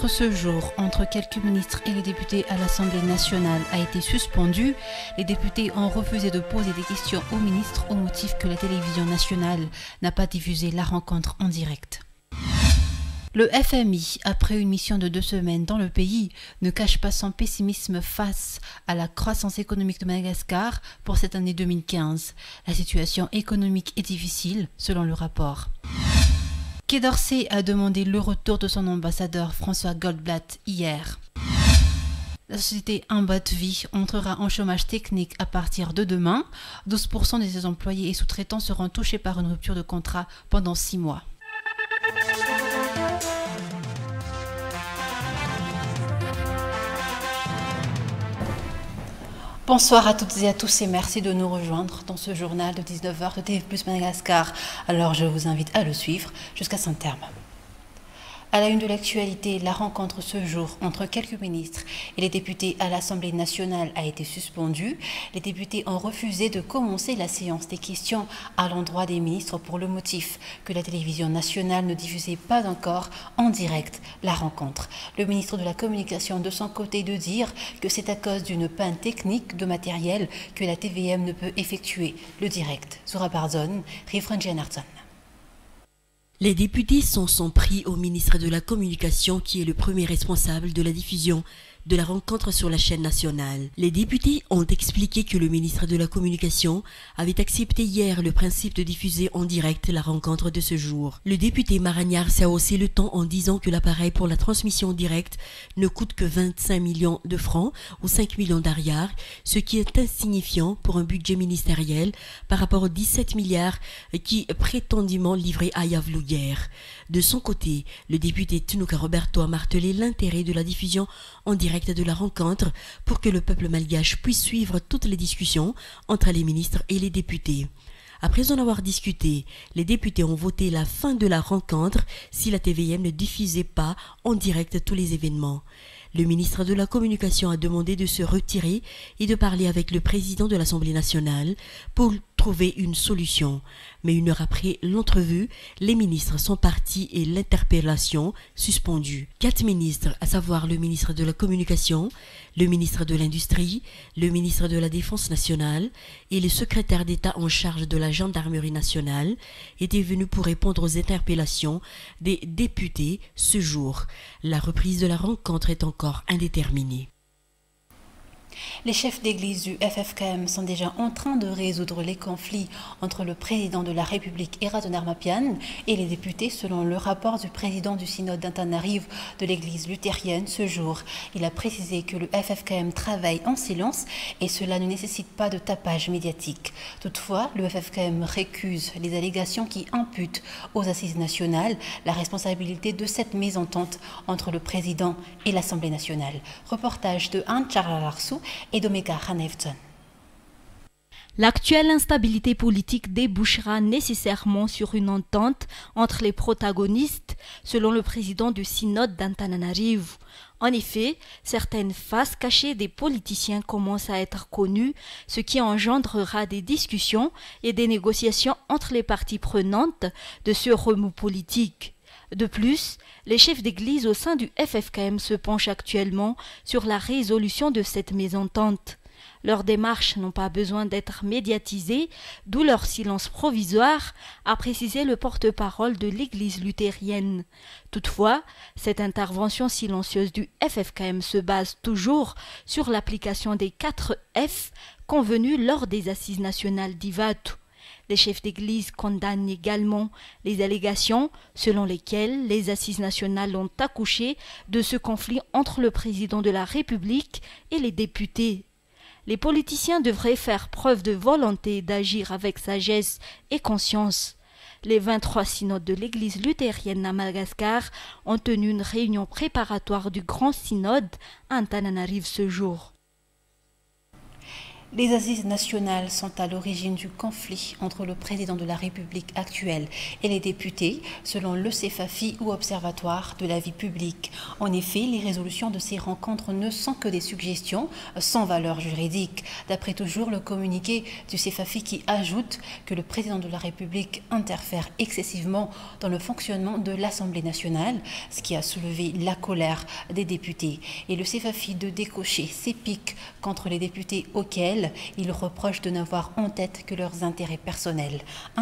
rencontre ce jour entre quelques ministres et les députés à l'Assemblée nationale a été suspendue. Les députés ont refusé de poser des questions aux ministres au motif que la télévision nationale n'a pas diffusé la rencontre en direct. Le FMI, après une mission de 2 semaines dans le pays, ne cache pas son pessimisme face à la croissance économique de Madagascar pour cette année 2015. La situation économique est difficile, selon le rapport. Quai d'Orsay a demandé le retour de son ambassadeur François Goldblatt hier. La société En Boîte Vie entrera en chômage technique à partir de demain. 12% de ses employés et sous-traitants seront touchés par une rupture de contrat pendant 6 mois. Bonsoir à toutes et à tous et merci de nous rejoindre dans ce journal de 19h de TV+ Madagascar. Alors je vous invite à le suivre jusqu'à son terme. À la une de l'actualité, la rencontre ce jour entre quelques ministres et les députés à l'Assemblée nationale a été suspendue. Les députés ont refusé de commencer la séance des questions à l'endroit des ministres pour le motif que la télévision nationale ne diffusait pas encore en direct la rencontre. Le ministre de la Communication de son côté de dire que c'est à cause d'une panne technique de matériel que la TVM ne peut effectuer le direct. Zora Barzon, Rifrenjen Artson. Les députés sont pris au ministre de la Communication qui est le premier responsable de la diffusion de la rencontre sur la chaîne nationale. Les députés ont expliqué que le ministre de la Communication avait accepté hier le principe de diffuser en direct la rencontre de ce jour. Le député Maragnard s'est haussé le ton en disant que l'appareil pour la transmission directe ne coûte que 25 millions de francs ou 5 millions d'ariars, ce qui est insignifiant pour un budget ministériel par rapport aux 17 milliards qui prétendument livrés à Yavlou hier. De son côté, le député Tunuka Roberto a martelé l'intérêt de la diffusion en direct de la rencontre pour que le peuple malgache puisse suivre toutes les discussions entre les ministres et les députés. Après en avoir discuté, les députés ont voté la fin de la rencontre si la TVM ne diffusait pas en direct tous les événements. Le ministre de la Communication a demandé de se retirer et de parler avec le président de l'Assemblée nationale pour trouver une solution. Mais 1 heure après l'entrevue, les ministres sont partis et l'interpellation suspendue. 4 ministres, à savoir le ministre de la Communication, le ministre de l'Industrie, le ministre de la Défense nationale et le secrétaire d'État en charge de la Gendarmerie nationale, étaient venus pour répondre aux interpellations des députés ce jour. La reprise de la rencontre est encore indéterminée. Les chefs d'église du FFKM sont déjà en train de résoudre les conflits entre le président de la République Eraton Mapian et les députés selon le rapport du président du synode d'Antananarivo de l'église luthérienne ce jour. Il a précisé que le FFKM travaille en silence et cela ne nécessite pas de tapage médiatique. Toutefois, le FFKM récuse les allégations qui imputent aux assises nationales la responsabilité de cette mésentente entre le président et l'Assemblée nationale. Reportage de Anne Charlalarsou et d'Omega Hanefton. L'actuelle instabilité politique débouchera nécessairement sur une entente entre les protagonistes, selon le président du synode d'Antananarivo. En effet, certaines faces cachées des politiciens commencent à être connues, ce qui engendrera des discussions et des négociations entre les parties prenantes de ce remous politique. De plus, les chefs d'église au sein du FFKM se penchent actuellement sur la résolution de cette mésentente. Leurs démarches n'ont pas besoin d'être médiatisées, d'où leur silence provisoire, a précisé le porte-parole de l'église luthérienne. Toutefois, cette intervention silencieuse du FFKM se base toujours sur l'application des 4 F convenus lors des assises nationales d'Ivatu. Les chefs d'église condamnent également les allégations selon lesquelles les assises nationales ont accouché de ce conflit entre le président de la République et les députés. Les politiciens devraient faire preuve de volonté d'agir avec sagesse et conscience. Les 23 synodes de l'église luthérienne à Madagascar ont tenu une réunion préparatoire du grand synode à Antananarivo ce jour. Les assises nationales sont à l'origine du conflit entre le président de la République actuelle et les députés, selon le CEFAFI ou Observatoire de la vie publique. En effet, les résolutions de ces rencontres ne sont que des suggestions sans valeur juridique. D'après toujours le communiqué du CEFAFI qui ajoute que le président de la République interfère excessivement dans le fonctionnement de l'Assemblée nationale, ce qui a soulevé la colère des députés. Et le CEFAFI de décocher ses piques contre les députés auxquels il reproche de n'avoir en tête que leurs intérêts personnels.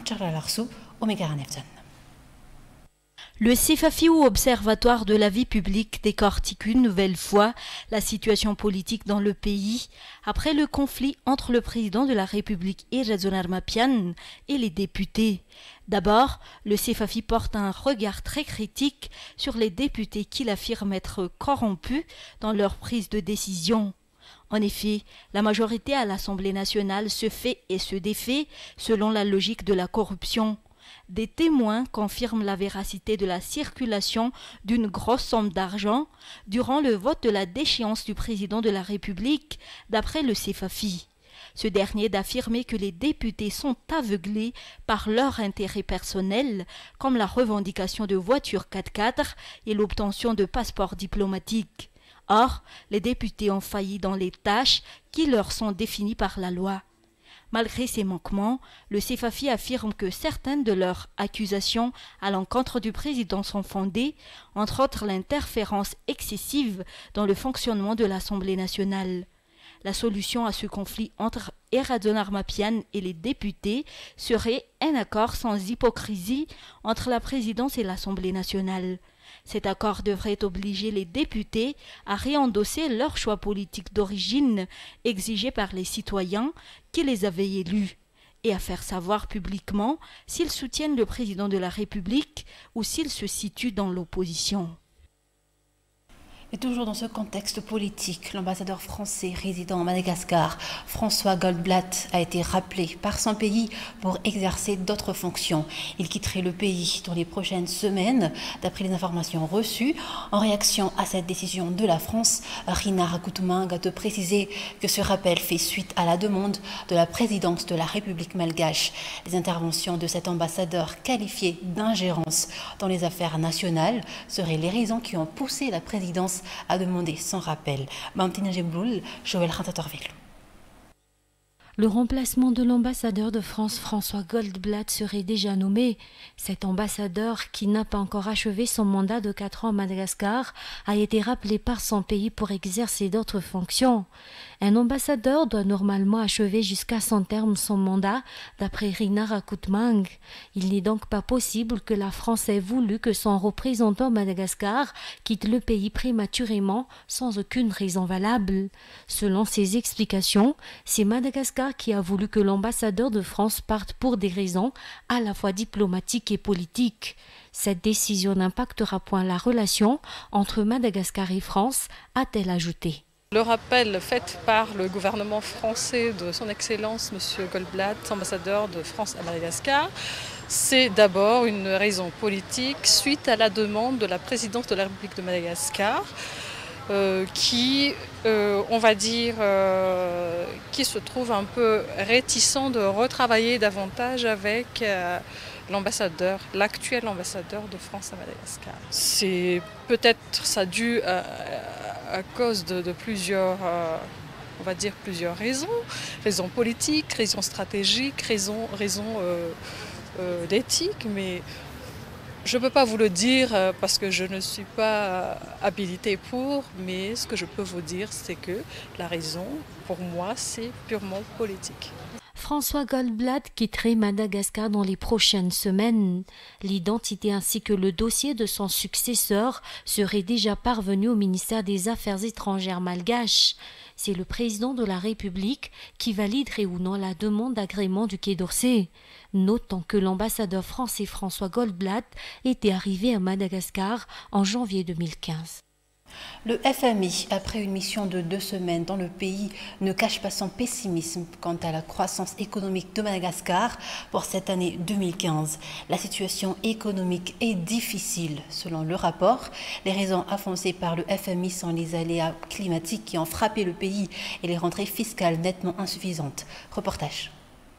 Le CEFAFI ou Observatoire de la vie publique décortique une nouvelle fois la situation politique dans le pays après le conflit entre le président de la République Irazon Armapian et les députés. D'abord, le CEFAFI porte un regard très critique sur les députés qu'il affirme être corrompus dans leur prise de décision. En effet, la majorité à l'Assemblée nationale se fait et se défait selon la logique de la corruption. Des témoins confirment la véracité de la circulation d'une grosse somme d'argent durant le vote de la déchéance du président de la République, d'après le CEFAFI. Ce dernier d'affirmer que les députés sont aveuglés par leur intérêt personnel, comme la revendication de voitures 4x4 et l'obtention de passeports diplomatiques. Or, les députés ont failli dans les tâches qui leur sont définies par la loi. Malgré ces manquements, le CEFAFI affirme que certaines de leurs accusations à l'encontre du président sont fondées, entre autres l'interférence excessive dans le fonctionnement de l'Assemblée nationale. La solution à ce conflit entre Irazon Armapian et les députés serait un accord sans hypocrisie entre la présidence et l'Assemblée nationale. Cet accord devrait obliger les députés à réendosser leur choix politique d'origine exigé par les citoyens qui les avaient élus et à faire savoir publiquement s'ils soutiennent le président de la République ou s'ils se situent dans l'opposition. Et toujours dans ce contexte politique, l'ambassadeur français résidant à Madagascar, François Goldblatt, a été rappelé par son pays pour exercer d'autres fonctions. Il quitterait le pays dans les prochaines semaines, d'après les informations reçues. En réaction à cette décision de la France, Rina Rakoutoumang a de préciser que ce rappel fait suite à la demande de la présidence de la République malgache. Les interventions de cet ambassadeur qualifié d'ingérence dans les affaires nationales seraient les raisons qui ont poussé la présidence à demander son rappel. Le remplacement de l'ambassadeur de France, François Goldblatt, serait déjà nommé. Cet ambassadeur, qui n'a pas encore achevé son mandat de 4 ans à Madagascar, a été rappelé par son pays pour exercer d'autres fonctions. Un ambassadeur doit normalement achever jusqu'à son terme son mandat, d'après Rina Rakoutoumang. Il n'est donc pas possible que la France ait voulu que son représentant à Madagascar quitte le pays prématurément sans aucune raison valable. Selon ses explications, c'est Madagascar qui a voulu que l'ambassadeur de France parte pour des raisons à la fois diplomatiques et politiques. Cette décision n'impactera point la relation entre Madagascar et France, a-t-elle ajouté. Le rappel fait par le gouvernement français de son Excellence M. Goldblatt, ambassadeur de France à Madagascar, c'est d'abord une raison politique suite à la demande de la présidence de la République de Madagascar qui, on va dire, qui se trouve un peu réticent de retravailler davantage avec l'ambassadeur, l'actuel ambassadeur de France à Madagascar. C'est peut-être ça dû à cause de plusieurs, on va dire plusieurs raisons. Raisons politiques, raisons stratégiques, raisons d'éthique, mais je ne peux pas vous le dire parce que je ne suis pas habilitée pour, mais ce que je peux vous dire, c'est que la raison, pour moi, c'est purement politique. François Goldblatt quitterait Madagascar dans les prochaines semaines. L'identité ainsi que le dossier de son successeur seraient déjà parvenus au ministère des Affaires étrangères malgache. C'est le président de la République qui validerait ou non la demande d'agrément du Quai d'Orsay. Notons que l'ambassadeur français François Goldblatt était arrivé à Madagascar en janvier 2015. Le FMI, après une mission de 2 semaines dans le pays, ne cache pas son pessimisme quant à la croissance économique de Madagascar pour cette année 2015. La situation économique est difficile, selon le rapport. Les raisons avancées par le FMI sont les aléas climatiques qui ont frappé le pays et les rentrées fiscales nettement insuffisantes. Reportage.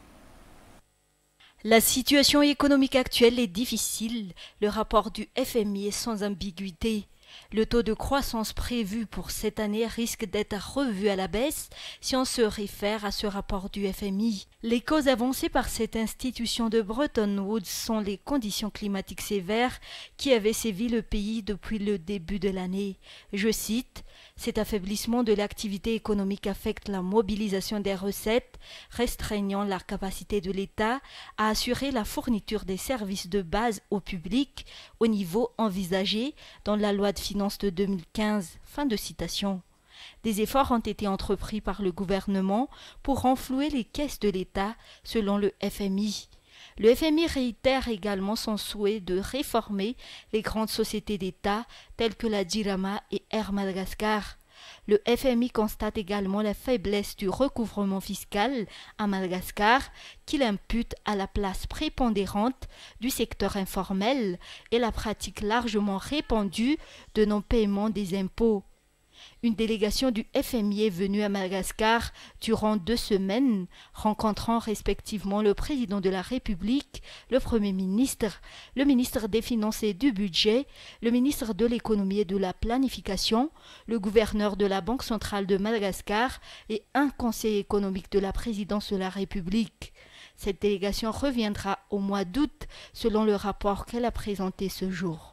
La situation économique actuelle est difficile. Le rapport du FMI est sans ambiguïté. Le taux de croissance prévu pour cette année risque d'être revu à la baisse si on se réfère à ce rapport du FMI. Les causes avancées par cette institution de Bretton Woods sont les conditions climatiques sévères qui avaient sévi le pays depuis le début de l'année. Je cite, « Cet affaiblissement de l'activité économique affecte la mobilisation des recettes, restreignant la capacité de l'État à assurer la fourniture des services de base au public au niveau envisagé dans la loi de finances de 2015. » Fin de citation. Des efforts ont été entrepris par le gouvernement pour renflouer les caisses de l'État, selon le FMI. Le FMI réitère également son souhait de réformer les grandes sociétés d'État telles que la Jirama et Air Madagascar. Le FMI constate également la faiblesse du recouvrement fiscal à Madagascar qu'il impute à la place prépondérante du secteur informel et la pratique largement répandue de non-paiement des impôts. Une délégation du FMI est venue à Madagascar durant 2 semaines, rencontrant respectivement le président de la République, le Premier ministre, le ministre des Finances et du Budget, le ministre de l'Économie et de la Planification, le gouverneur de la Banque centrale de Madagascar et un conseiller économique de la présidence de la République. Cette délégation reviendra au mois d'août, selon le rapport qu'elle a présenté ce jour.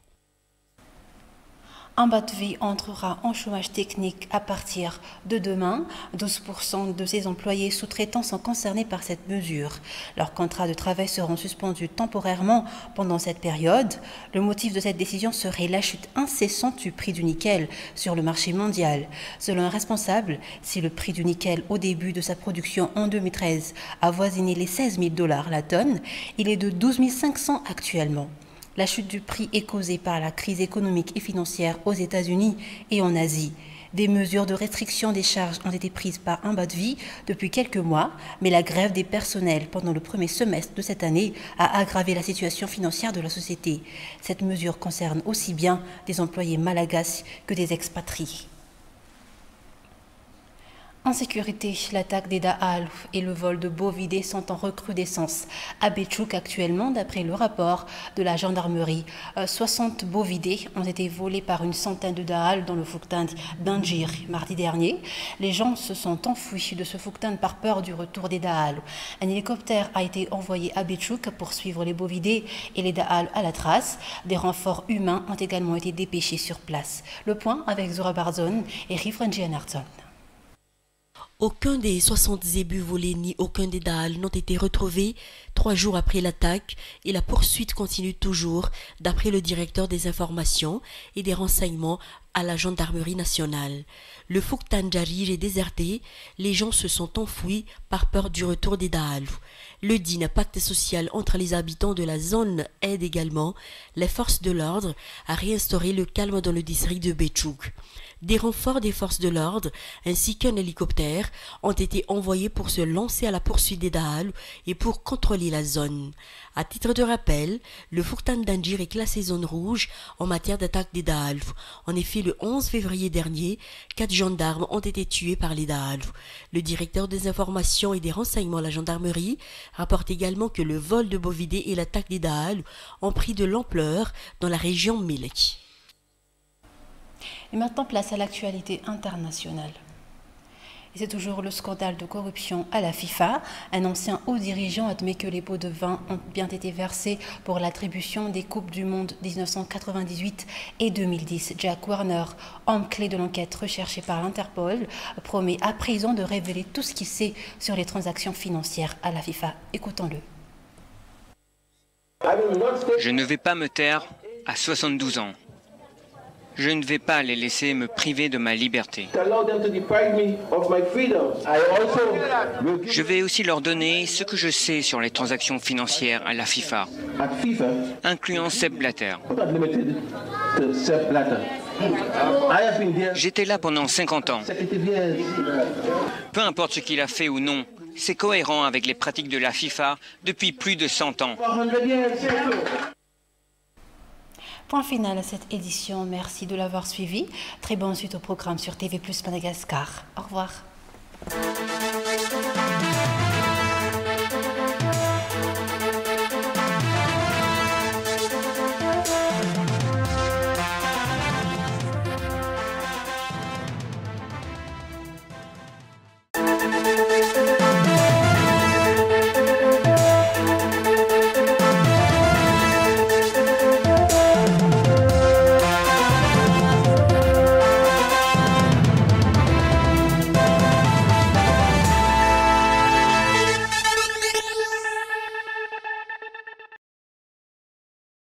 Ambatovy entrera en chômage technique à partir de demain. 12% de ses employés sous-traitants sont concernés par cette mesure. Leurs contrats de travail seront suspendus temporairement pendant cette période. Le motif de cette décision serait la chute incessante du prix du nickel sur le marché mondial. Selon un responsable, si le prix du nickel au début de sa production en 2013 avoisinait les $16 000 la tonne, il est de 12 500 actuellement. La chute du prix est causée par la crise économique et financière aux États-Unis et en Asie. Des mesures de restriction des charges ont été prises par Ambatovy depuis quelques mois, mais la grève des personnels pendant le premier semestre de cette année a aggravé la situation financière de la société. Cette mesure concerne aussi bien des employés malagasy que des expatriés. En sécurité, l'attaque des Da'al et le vol de bovidés sont en recrudescence à Béchouk actuellement, d'après le rapport de la gendarmerie. 60 bovidés ont été volés par une centaine de Da'al dans le Fouktan d'Anjir mardi dernier. Les gens se sont enfuis de ce Fouktan par peur du retour des Da'al. Un hélicoptère a été envoyé à Béchouk pour suivre les bovidés et les Da'al à la trace. Des renforts humains ont également été dépêchés sur place. Le point avec Zora Barzon et Rifrenji Anartzon. Aucun des 60 zébus volés ni aucun des Da'al n'ont été retrouvés 3 jours après l'attaque et la poursuite continue toujours, d'après le directeur des informations et des renseignements à la gendarmerie nationale. Le Fouktan Jarir est déserté, les gens se sont enfouis par peur du retour des Da'al. Le DIN, pacte social entre les habitants de la zone, aide également les forces de l'ordre à réinstaurer le calme dans le district de Béchouk. Des renforts des forces de l'ordre ainsi qu'un hélicoptère ont été envoyés pour se lancer à la poursuite des Da'al et pour contrôler la zone. À titre de rappel, le Fouktan d'Anjir est classé zone rouge en matière d'attaque des Da'al. En effet, le 11 février dernier, 4 gendarmes ont été tués par les Da'al. Le directeur des informations et des renseignements à la gendarmerie rapporte également que le vol de bovidés et l'attaque des Da'al ont pris de l'ampleur dans la région Melek. Et maintenant, place à l'actualité internationale. Et c'est toujours le scandale de corruption à la FIFA. Un ancien haut dirigeant admet que les pots de vin ont bien été versés pour l'attribution des Coupes du Monde 1998 et 2010. Jack Warner, homme clé de l'enquête recherché par l'Interpol, promet à présent de révéler tout ce qu'il sait sur les transactions financières à la FIFA. Écoutons-le. Je ne vais pas me taire à 72 ans. Je ne vais pas les laisser me priver de ma liberté. Je vais aussi leur donner ce que je sais sur les transactions financières à la FIFA, incluant Sepp Blatter. J'étais là pendant 50 ans. Peu importe ce qu'il a fait ou non, c'est cohérent avec les pratiques de la FIFA depuis plus de 100 ans. Point final à cette édition. Merci de l'avoir suivi. Très bonne suite au programme sur TV+ Madagascar. Au revoir.